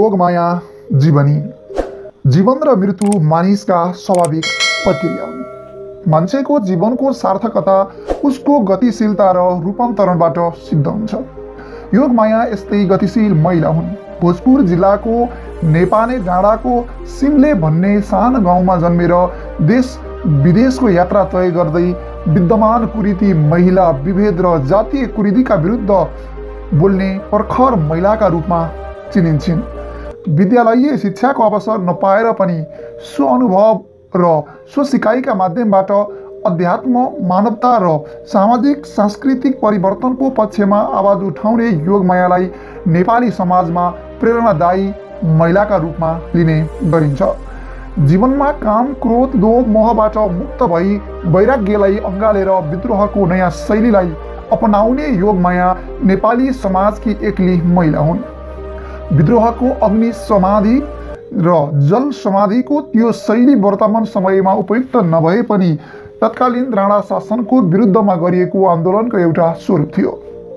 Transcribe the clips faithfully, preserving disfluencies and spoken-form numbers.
योगमाया जीवनी। जीवन र मृत्यु मानिसका स्वाभाविक प्रक्रिया हुन्। मान्छेको जीवनको सार्थकता उसको गतिशीलता र रूपान्तरणबाट सिद्ध हुन्छ। योगमाया यस्तै गतिशील महिला हुन्। भोजपुर जिल्लाको नेपाने डाँडाको सिमले भन्ने सानो गाउँमा जन्मेर देश विदेशको यात्रा तय गर्दै विद्यमान कुरीति, महिला विभेद र जातीय कुरीतिका विरुद्ध बोल्ने प्रखर महिलाका रूपमा चिनिन्छन्। विद्यालयीय शिक्षाको अवसर नपाएर पनि स्वअनुभव र स्वसिकाइका माध्यमबाट अध्यात्म, मानवता र सामाजिक सांस्कृतिक परिवर्तनको पक्षमा आवाज उठाउने योगमायालाई नेपाली समाजमा प्रेरणादायी महिलाका रूपमा लिने गरिन्छ। जीवनमा काम, क्रोध, लोभ, मोहबाट मुक्त भई वैराग्यलाई अँगालेर विद्रोहको नयाँ शैलीलाई अपनाउने योगमाया नेपाली समाजकी एक्ली महिला हुन्। विद्रोहको अग्नि समाधि र जल समाधिको त्यो शैली वर्तमान समयमा उपयुक्त नभए पनि तत्कालीन राणा शासनको विरुद्धमा गरिएको आन्दोलनको एउटा स्वरूप थियो।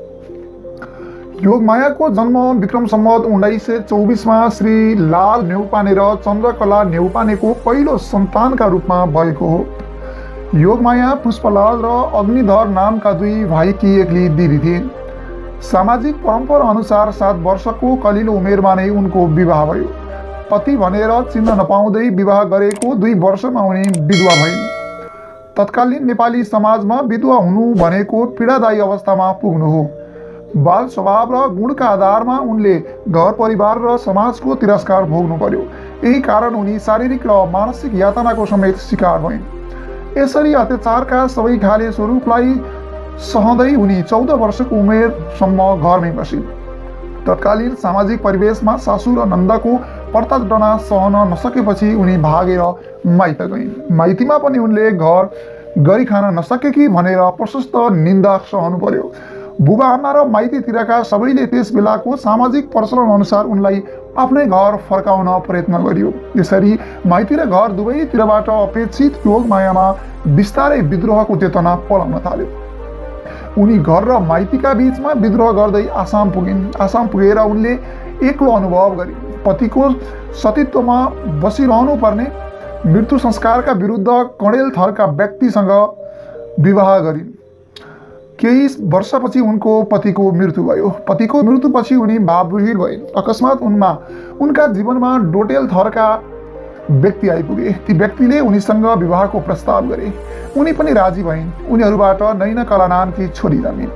योगमायाको जन्म विक्रम सम्वत उन्नाइस सय चौबिसमा श्री लाल नेउपाने र चन्द्रकला नेउपानेको पहिलो सन्तानका रूपमा भएको हो। योगमाया पुष्पलाल र अग्निधर नामका दुई भाइकी एक्ली दिदी थिइन्। सामाजिक परम्परा अनुसार सात वर्षको कलिलो उमेरमा नै उनको विवाह भयो। पति भनेर चिन्न नपाउँदै विवाह गरेको दुई वर्षमा उनी विधवा भइन्। तत्कालीन नेपाली समाजमा विधवा हुनु भनेको पीडादायी अवस्थामा पुग्नु हो। बाल स्वभाव र गुणका आधारमा उनले घर परिवार र समाजको तिरस्कार भोग्नु पर्यो। यही कारण उनी शारीरिक र मानसिक यातनाको समेत शिकार भइन्। यसरी अत्याचारका सबै खाले स्वरूपलाई सहँदै उनी चौध वर्षको उमेरसम्म घरमै बसिन्। तत्कालीन सामाजिक परिवेशमा सासू र नन्दको प्रताड़ना सहन नसकेपछि उनी भागेर माइत गइन्। माइतीमा पनि उनले घर गरी खान नसकेकी भनेर प्रशस्त निन्दा सहनु पर्यो। बुबा आमा र माइतीतिरका सबैले त्यस बेलाको सामाजिक प्रचलन अनुसार उनलाई आफ्नै घर फर्काउन प्रयत्न गरियो। यसरी माइती र घर दुवैतिरबाट अपेक्षित योगमायामा बिस्तारै विद्रोहको चेतना पलाउन थाल्यो। उनी घर र माइतीका बीचमा विद्रोह गर्दै आसाम पुगिन्। आसाम पुगेर उनले एक्लो अनुभव गरिन्। पतिको सतीत्वमा बसिरहनु पर्ने मृत्यु संस्कारका विरुद्ध कडेल थरका व्यक्तिसँग विवाह गरिन्। केही वर्षपछि उनको पतिको मृत्यु भयो। पतिको मृत्युपछि उनी भावविहीन भइन्। अकस्मात उनमा उनका जीवनमा डोटेल थरका व्यक्ति आइपुगे। ती व्यक्तिले उनीसँग विवाहको प्रस्ताव गरे। उनी पनि राजी भइन्। उनीहरूबाट नैना नामकी छोरी जन्मिन्।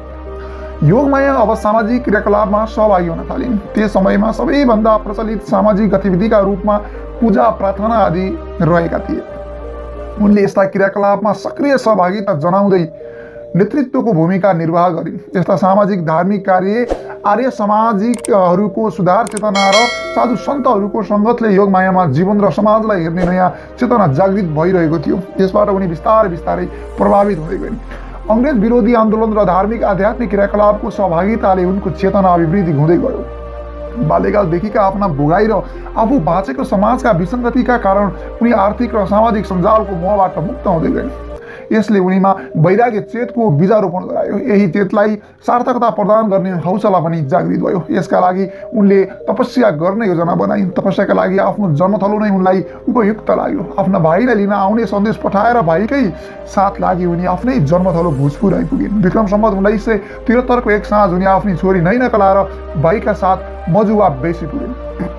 योगमाया अब सामाजिक क्रियाकलापमा सहभागी हुन थालिन्। त्यस समयमा सबैभन्दा प्रचलित सामाजिक गतिविधिका रूपमा पूजा, प्रार्थना आदि रहेका थिए। उनले यस्ता क्रियाकलापमा सक्रिय सहभागिता जनाउँदै नेतृत्वको भूमिका निर्वाह गरिन्। यस्ता सामाजिक धार्मिक कार्य आर्य सामाजिकहरूको सुधार चेतना र साधु सन्तहरूको सङ्गतले योगमायामा जीवन र समाजलाई हेर्ने नयाँ चेतना जागृत भइरहेको थियो। यसबाट उनी बिस्तारै बिस्तारै प्रभावित हुँदै गइन्। अङ्ग्रेज विरोधी आन्दोलन र धार्मिक आध्यात्मिक क्रियाकलापको सहभागिताले उनको चेतना अभिवृद्धि हुँदै गयो। बाल्यकालदेखिका आफ्ना भोगाई र आफू बाँचेको समाजका विसङ्गतिका कारण उनी आर्थिक र सामाजिक सञ्जालको मोहबाट मुक्त हुँदै गइन्। यसले उनीमा वैराग्य चेतको बीजारोपण गरायो। यही चेतलाई सार्थकता प्रदान गर्ने हौसला पनि जागृत भयो। यसका लागि उनले तपस्या गर्ने योजना बनाइन्। तपस्याका लागि आफ्नो जन्मथलो नै उनलाई उपयुक्त लाग्यो। आफ्ना भाइलाई लिन आउने सन्देश पठाएर भाइकै साथ लागि उनी आफ्नै जन्मथलो भोजपुर आइपुगिन्। विक्रम सम्वत उन्नाइस सय त्रिहत्तरको एक साँझ उनी आफ्नी छोरी नैनाकला र भाइका साथ मजुवा बेसी पुगिन्।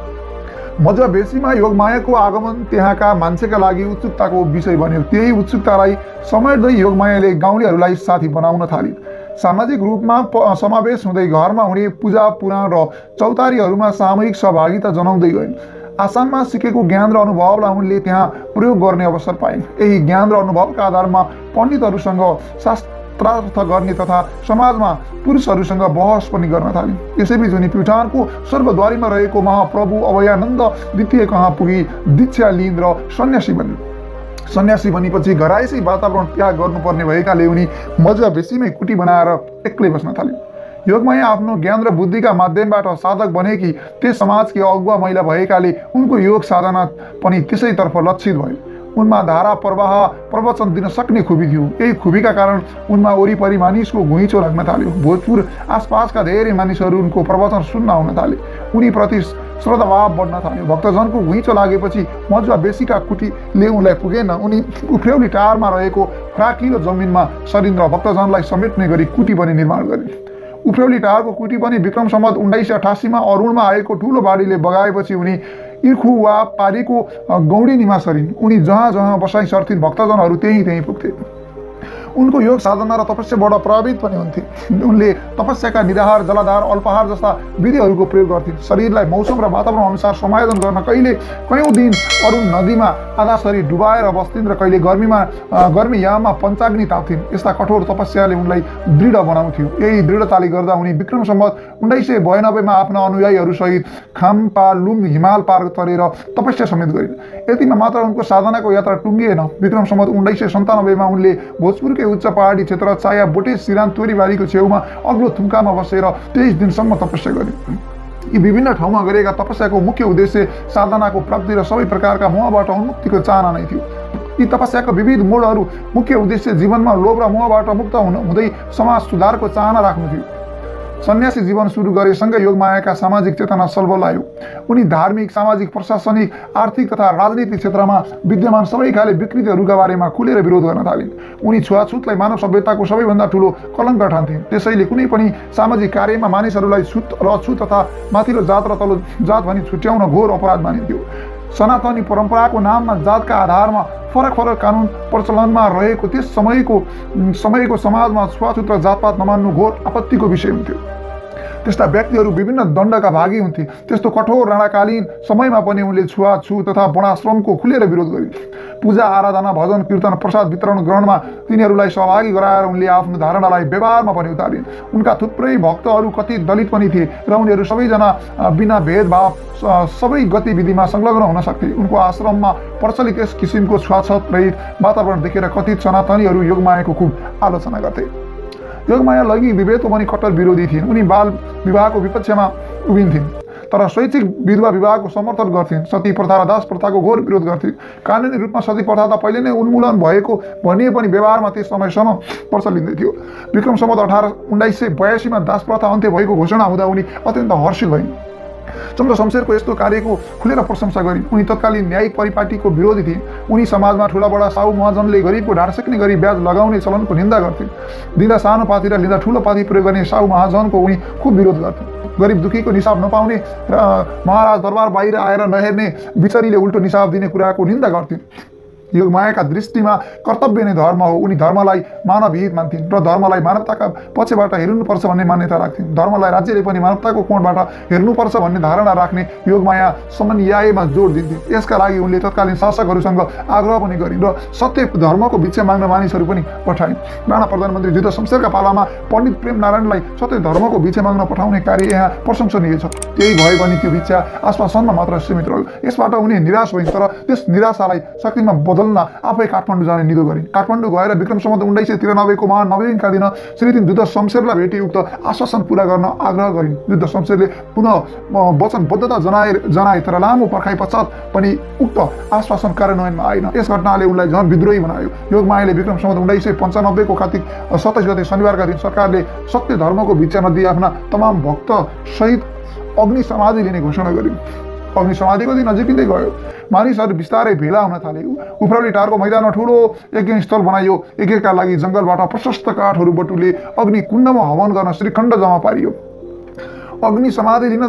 मजुवा बेसीमा योगमायाको आगमन त्यहाँका मान्छेका लागि उत्सुकताको विषय बन्यो। त्यही उत्सुकतालाई समेट्दै योगमायाले गाउँलेहरूलाई साथी बनाउन थालिन्। सामाजिक रूपमा समावेश हुँदै घरमा हुने पूजा, पुराण र चौतारीहरूमा सामूहिक सहभागिता जनाउँदै गइन्। आसाममा सिकेको ज्ञान र अनुभवलाई उनले त्यहाँ प्रयोग गर्ने अवसर पाइन्। यही ज्ञान र अनुभवका आधारमा पण्डितहरूसँग शास्त्र प्रार्थ गर्ने तथा समाजमा पुरुषहरूसँग बहस पनि गर्न थालिन्। यसैबीच उनी प्युठानको स्वर्गद्वारीमा रहेको महाप्रभु अभयानन्द द्वितीय कहाँ पुगी दीक्षा लिइन् र सन्यासी बनिन्। सन्यासी बनेपछि घरायसी वातावरण त्याग गर्नुपर्ने भएकाले उनी मजुवा बेसीमै कुटी बनाएर एक्लै बस्न थालिन्। योगमाया आफ्नो ज्ञान र बुद्धिका माध्यमबाट साधक बनेकी त्यस समाजकी अगुवा महिला भएकाले उनको योग साधना पनि त्यसैतर्फ लक्षित भयो। उनमा धारा प्रवाह प्रवचन दिन सक्ने खुबी थियो। यही खुबीका कारण उनमा वरिपरि मानिसको घुइँचो लाग्न थाल्यो। भोजपुर आसपासका धेरै मानिसहरू उनको प्रवचन सुन्न आउन थाले। उनीप्रति श्रद्धाभाव बढ्न थाल्यो। भक्तजनको घुइँचो लागेपछि मजुवा बेसीका कुटीले उनलाई पुगेन। उनी उफ्रेउली टारमा रहेको फ्राकिलो जमिनमा सरिन् र भक्तजनलाई समेट्ने गरी कुटी पनि निर्माण गरिन्। उफ्रेउली टारको कुटी पनि विक्रम सम्वत उन्नाइस सय अठासीमा अरुणमा आएको ठुलो बाढीले बगाएपछि उनी इर्खु वा पारीको गौडिनीमा सरिन्। उनी जहाँ जहाँ बसाइ सर्थिन् भक्तजनहरू त्यहीँ त्यहीँ पुग्थे। उनको योग साधना र तपस्याबाट प्रभावित पनि हुन्थे। उनले तपस्याका निराहार, जलाधार, अल्पाहार जस्ता विधिहरूको प्रयोग गर्थिन्। शरीरलाई मौसम र वातावरण अनुसार समायोजन गर्न कहिले कयौँ दिन अरुण नदीमा आधा शरीर डुबाएर बस्थिन् र कहिले गर्मीमा गर्मी याममा पञ्चाग्नि ताप्थिन्। यस्ता कठोर तपस्याले उनलाई दृढ बनाउँथ्यो। यही दृढताले गर्दा उनी विक्रम सम्वत उन्नाइस सय बयानब्बेमा आफ्ना अनुयायीहरूसहित खाम्पा लुङ हिमाल पार तरेर तपस्या समेत गरिन्। यतिमा मात्र उनको साधनाको यात्रा टुङ्गिएन। विक्रम सम्वत उन्नाइस सय सन्तानब्बेमा उनले भोजपुरकै उच्च पहाडी क्षेत्र चाया बोटे सिरान तोरीबारीको छेउमा अग्लो थुम्कामा बसेर तेइस दिनसम्म तपस्या गरे। यी विभिन्न ठाउँमा गरेका तपस्याको मुख्य उद्देश्य साधनाको प्राप्ति र सबै प्रकारका मोहबाट उन्मुक्तिको चाहना नै थियो। यी तपस्याका विविध मोडहरू मुख्य उद्देश्य जीवनमा लोभ र मोहबाट मुक्त हुँदै समाज सुधारको चाहना राख्नु थियो। सन्यासी जीवन सुरु गरेसँगै योगमायाका सामाजिक चेतना सलबल आयो। उनी धार्मिक, सामाजिक, प्रशासनिक, आर्थिक तथा राजनीतिक क्षेत्रमा विद्यमान सबै खाले विकृतिहरूका बारेमा खुलेर विरोध गर्न थालिन्। उनी छुवाछुतलाई मानव सभ्यताको सबैभन्दा ठुलो कलङ्क ठान्थिन्। त्यसैले कुनै पनि सामाजिक कार्यमा मानिसहरूलाई छुत र अछुत तथा माथिल्लो जात र तल्लो जात भनी छुट्याउन घोर अपराध मानिन्थ्यो। सनातनी परम्पराको नाममा जातका आधारमा फरक फरक कानुन प्रचलनमा रहेको त्यस समयको समयको समाजमा छुवाछुत र जातपात नमान्नु घोर आपत्तिको विषय हुन्थ्यो। त्यस्ता व्यक्तिहरू विभिन्न दण्डका भागी हुन्थे। त्यस्तो कठोर राणाकालीन समयमा पनि उनले छुवाछुत तथा वर्णाश्रमको खुलेर विरोध गरिन्। पूजा आराधना, भजन कीर्तन, प्रसाद वितरण ग्रहणमा तिनीहरूलाई सहभागी गराएर उनले आफ्नो धारणालाई व्यवहारमा पनि उतारिन्। उनका थुप्रै भक्तहरू कति दलित पनि थिए र उनीहरू सबैजना बिना भेदभाव सबै गतिविधिमा संलग्न हुन सक्थे। उनको आश्रममा प्रचलित यस किसिमको छुवाछुत रहित वातावरण देखेर कथित सनातनीहरू योगमायाको खुब आलोचना गर्थे। योगमाया लैङ्गिक विभेदको पनि कट्टर विरोधी थिइन्। उनी बाल विवाहको विपक्षमा उभिन्थिन् तर स्वैच्छिक विधवा विवाहको समर्थन गर्थिन्। सती प्रथा र दास प्रथाको घोर विरोध गर्थिन्। कानुनी रूपमा सती प्रथा त पहिले नै उन्मूलन भएको भनिए पनि व्यवहारमा त्यस समयसम्म प्रचलित थियो। विक्रम सम्वत अठार उन्नाइस सय बयासीमा दास प्रथा अन्त्य भएको घोषणा हुँदा उनी अत्यन्त हर्षित भइन्। चन्द्र शमशेरको यस्तो कार्यको खुलेर प्रशंसा गरिन्। उनी तत्कालीन न्यायिक परिपाटीको विरोधी थिइन्। उनी समाजमा ठुलाबडा साहु महाजनले गरिबको ढाड सेक्ने गरी ब्याज लगाउने चलनको निन्दा गर्थिन्। दिँदा सानो पाथी र लिँदा ठुलो पाथी प्रयोग गर्ने साहु महाजनको उनी खुब विरोध गर्थिन्। गरिब दुखीको निसाब नपाउने र महाराज दरबार बाहिर आएर नहेर्ने बिचरीले उल्टो निसाब दिने कुराको निन्दा गर्थिन्। योगमायाका दृष्टिमा कर्तव्य नै धर्म हो। उनी धर्मलाई मानवहित मान्थिन् र धर्मलाई मानवताका पक्षबाट हेर्नुपर्छ भन्ने मान्यता राख्थिन्। धर्मलाई राज्यले पनि मानवताको कोणबाट हेर्नुपर्छ भन्ने धारणा राख्ने योगमाया समन्वयमा जोड दिन्थिन्। यसका लागि उनले तत्कालीन शासकहरूसँग आग्रह पनि गरिन् र सत्य धर्मको भिक्षा माग्न मानिसहरू पनि पठाइन्। राणा प्रधानमन्त्री जुद्ध शमशेरका पालामा पण्डित प्रेम नारायणलाई सत्य धर्मको भिक्षा माग्न पठाउने कार्य यहाँ प्रशंसनीय छ। त्यही भए पनि त्यो भिक्षा आश्वासनमा मात्र सीमित रह्यो। यसबाट उनी निराश भइन् तर त्यस निराशालाई शक्तिमा बदल्न आफै काठमाडौँ जाने निधो गरिन्। काठमाडौँ गएर विक्रम सम्वत उन्नाइस सय त्रियानब्बेको महानवमीका दिन श्रीमती जुद्ध शमशेरलाई भेटी उक्त आश्वासन पूरा गर्न आग्रह गरिन्। जुद्ध शमशेरले पुनः वचनबद्धता जनाए जनाए तर लामो पर्खाइ पश्चात पनि उक्त आश्वासन कार्यान्वयनमा आएन। यस घटनाले उनलाई झन विद्रोही बनायो। योगमायाले विक्रम सम्वत उन्नाइस सय पन्चानब्बेको कार्तिक सत्ताइस गते शनिबारका दिन सरकारले सत्य धर्मको भिक्षा नदिई आफ्ना तमाम भक्त सहित अग्नि समाधि लिने घोषणा गरिन्। अग्नि समाधिको दिन नजिकिँदै गयो। मानिसहरू बिस्तारै भेला हुन थाले। उफ्रौली टारको मैदानमा ठुलो यज्ञ स्थल बनाइयो। यज्ञका लागि जङ्गलबाट प्रशस्त काठहरू बटुले अग्नि कुण्डमा हवन गर्न श्रीखण्ड जम्मा पारियो। अग्नि समाधि लिन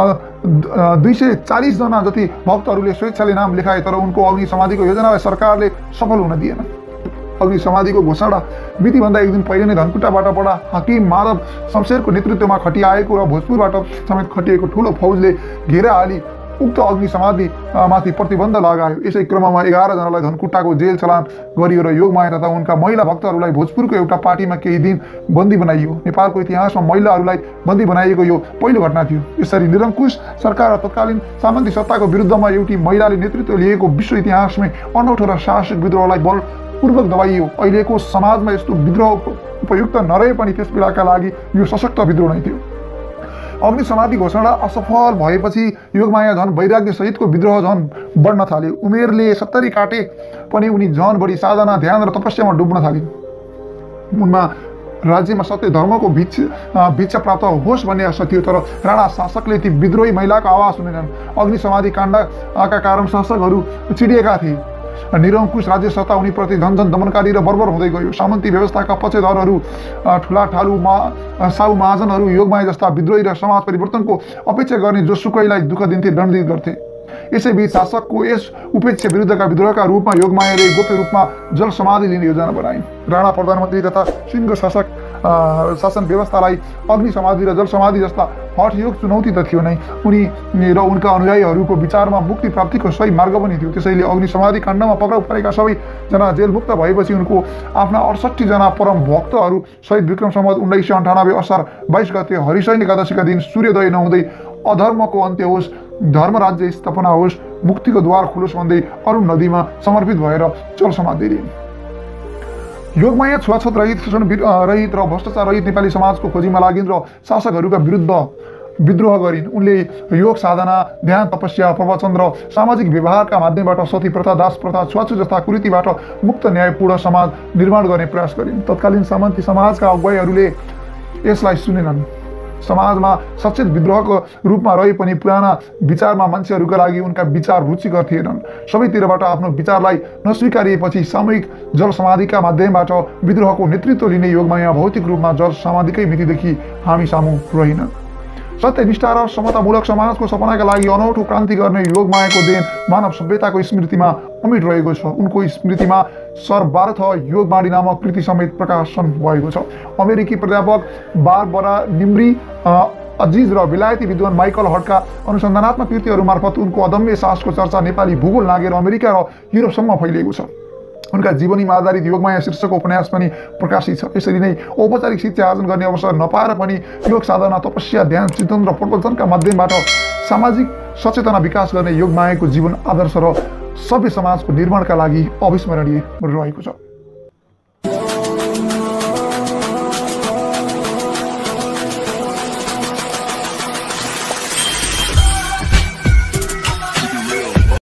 दुई सय चालिसजना जति भक्तहरूले स्वेच्छाले नाम लेखाए तर उनको अग्नि समाधिको योजनालाई सरकारले सफल हुन दिएन। अग्नि समाधिको घोषणा मितिभन्दा एक दिन पहिले नै धनकुटाबाट बडा हाकिम माधव शमशेरको नेतृत्वमा खटिआएको र भोजपुरबाट समेत खटिएको ठुलो फौजले घेरा हाली उक्त अग्नि समाधि माथि प्रतिबन्ध लगायो। यसै क्रममा एघार जनालाई धनकुटाको जेल चलान गरियो र योगमाया तथा उनका महिला भक्तहरूलाई भोजपुरको एउटा पार्टीमा केही दिन बन्दी बनाइयो। नेपालको इतिहासमा महिलाहरूलाई बन्दी बनाइएको यो पहिलो घटना थियो। यसरी निरङ्कुश सरकार र तत्कालीन सामन्ती सत्ताको विरुद्धमा एउटी महिलाले नेतृत्व लिएको विश्व इतिहासमै अनौठो र साहसिक विद्रोहलाई बलपूर्वक दबाइयो। अहिलेको समाजमा यस्तो विद्रोह उपयुक्त नरहे पनि त्यस बेलाका लागि यो सशक्त विद्रोह नै थियो। अग्नि समाधि घोषणा असफल भएपछि योगमाया झन् वैराग्य सहितको विद्रोह झन् बढ्न थाल्यो। उमेरले सत्तरी काटे पनि उनी झन् बढी साधना ध्यान र तपस्यामा डुब्न थालिन्। उनमा राज्यमा सत्य धर्मको भिक्ष भिक्षा प्राप्त होस् भन्ने आशा थियो, तर राणा शासकले ती विद्रोही महिलाको आवाज सुनेनन्। अग्नि समाधि काण्डका कारण शासकहरू चिडिएका थिए। निरङ्कुश राज्य सत्ता उनीप्रति झन्झन दमनकारी र बर्बर हुँदै गयो। सामन्ती व्यवस्थाका पक्षधरहरू ठुला ठालु मा साहु महाजनहरू योगमाया जस्ता विद्रोही र समाज परिवर्तनको अपेक्षा गर्ने जोसुकैलाई दुःख दिन्थे, दण्डित गर्थे। यसैबीच शासकको यस उपेक्षा विरुद्धका विद्रोहका रूपमा योगमायाले गोप्य रूपमा जल समाधि लिने योजना बनाइन्। राणा प्रधानमन्त्री तथा सिंह शासक शासन व्यवस्थालाई अग्नि समाधि र जल समाधि जस्ता हठयोग चुनौती त थियो नै, उनी र उनका अनुयायीहरूको विचारमा मुक्ति प्राप्तिको सही मार्ग पनि थियो। त्यसैले अग्नि समाधि काण्डमा पक्राउ परेका सबैजना जेलमुक्त भएपछि उनको आफ्ना अडसट्ठी जना परम भक्तहरू सहित विक्रम सम्वत उन्नाइस सय अन्ठानब्बे असार बाइस गते हरिशयन एकादशीका दिन सूर्योदय नहुँदै अधर्मको अन्त्य होस्, धर्म राज्य स्थापना होस्, मुक्तिको द्वार खुलोस् भन्दै अरुण नदीमा समर्पित भएर जल समाधि लिइन्। योगमाया छुवाछुत रहित, शोषण रहित र भ्रष्टाचार रहित नेपाली समाजको खोजीमा लागिन् र शासकहरूका विरुद्ध विद्रोह गरिन्। उनले योग साधना ध्यान तपस्या प्रवचन र सामाजिक व्यवहारका माध्यमबाट सती प्रथा दास प्रथा छुवाछुत जस्ता कुरीतिबाट मुक्त न्यायपूर्ण समाज निर्माण गर्ने प्रयास गरिन्। तत्कालीन सामन्ती समाजका अगुवाईहरूले यसलाई सुनेनन्। समाजमा सचेत विद्रोहको रूपमा रहे पनि पुराना विचारमा मान्छेहरूका लागि उनका विचार रुचिकर थिएनन्। सबैतिरबाट आफ्नो विचारलाई नस्वीकारिएपछि सामूहिक जल समाधिका माध्यमबाट विद्रोहको नेतृत्व लिने योगमाया भौतिक रूपमा जल समाधिकै मितिदेखि हामी सामु रहिनन्। सत्यनिष्ठा र समतामूलक समाजको सपनाका लागि अनौठो क्रान्ति गर्ने योगमायाको देन मानव सभ्यताको स्मृतिमा अमिट रहेको छ। उनको स्मृतिमा सर्वार्थ योगवाणी नामक कृति समेत प्रकाशन भएको छ। अमेरिकी प्राध्यापक बारबरा निम्री अजिज र बेलायती विद्वान माइकल हटका अनुसन्धानात्मक कृतिहरू मार्फत उनको अदम्य साहसको चर्चा नेपाली भूगोल नागेर अमेरिका र युरोपसम्म फैलिएको छ। उनका जीवनीमा आधारित योगमाया शीर्षकको उपन्यास पनि प्रकाशित छ। यसरी नै औपचारिक शिक्षा आर्जन गर्ने अवसर नपाएर पनि योग साधना तपस्या ध्यान चिन्तन र प्रवचनका माध्यमबाट सामाजिक सचेतना विकास गर्ने योगमायाको जीवन आदर्श र सभ्य समाजको निर्माणका लागि अविस्मरणीय रहेको छ।